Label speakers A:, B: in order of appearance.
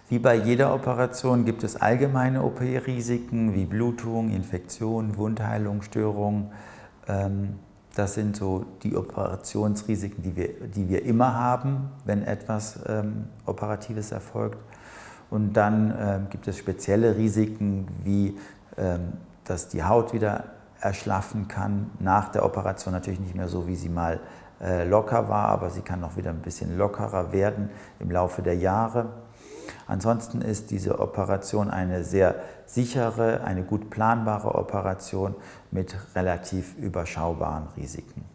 A: Wie bei jeder Operation gibt es allgemeine OP-Risiken wie Blutung, Infektion, Wundheilung, Störungen. Das sind so die Operationsrisiken, die wir immer haben, wenn etwas Operatives erfolgt. Und dann gibt es spezielle Risiken, wie dass die Haut wieder erschlaffen kann, nach der Operation natürlich nicht mehr so, wie sie mal locker war, aber sie kann noch wieder ein bisschen lockerer werden im Laufe der Jahre. Ansonsten ist diese Operation eine sehr sichere, eine gut planbare Operation mit relativ überschaubaren Risiken.